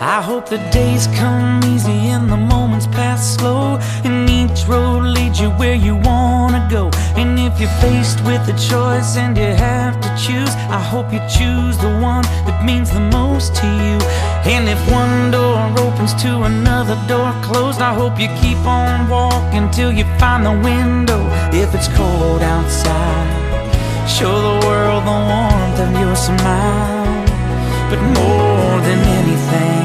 I hope the days come easy and the moments pass slow, and each road leads you where you wanna go. And if you're faced with a choice and you have to choose, I hope you choose the one that means the most to you. And if one door opens to another door closed, I hope you keep on walking till you find the window. If it's cold outside, show the world the warmth of your smile. But more than anything,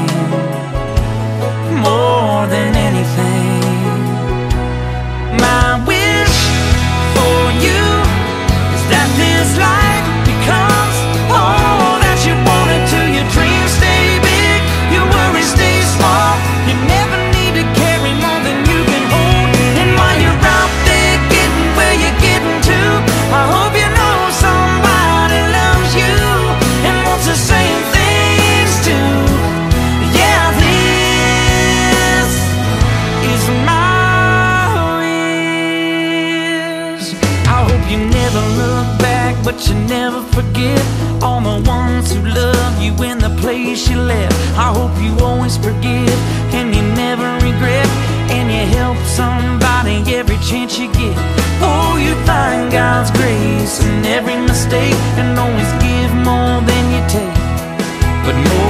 more than anything, my wish for you is that this life becomes all that you want it to. Your dreams stay big, your worries stay small. You never need to carry more than you can hold. And while you're out there getting where you're getting to, I hope you know somebody loves you and wants the same things too. Yeah, this is my wish. I hope you never look back, but you never forget all the ones who love you in the place you left. I hope you always forgive and you never regret, and you help somebody every chance you get. Oh, you find God's grace in every mistake, and always give more than you take. But more